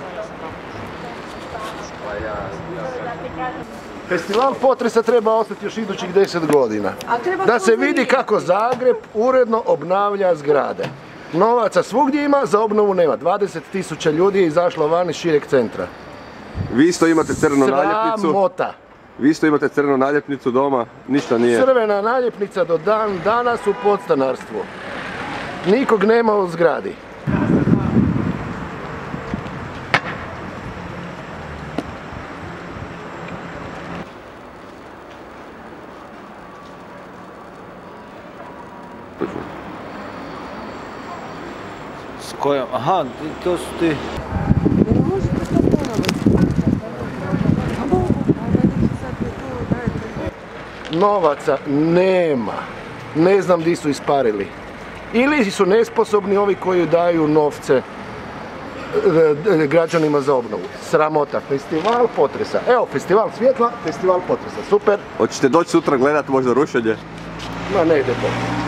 Festival potresa treba ostati još idućih 10 godina. Da se vidi kako Zagreb uredno obnavlja zgrade. Novaca svugdje ima, za obnovu nema. 20.000 ljudi je izašlo van iz šireg centra. Vi isto imate crvenu naljepnicu. Sramota. Vi isto imate crvenu naljepnicu doma, ništa nije. Crvena naljepnica do dan danas u podstanarstvu. Nikog nema u zgradi. S kojom? Aha, to su ti... Novaca nema. Ne znam di su isparili. Ili su nesposobni ovi koji daju novce građanima za obnovu. Sramota. Festival potresa. Evo, festival svjetla, festival potresa. Super. Hoćete doći sutra gledat možda rušenje? Ma ne ide to.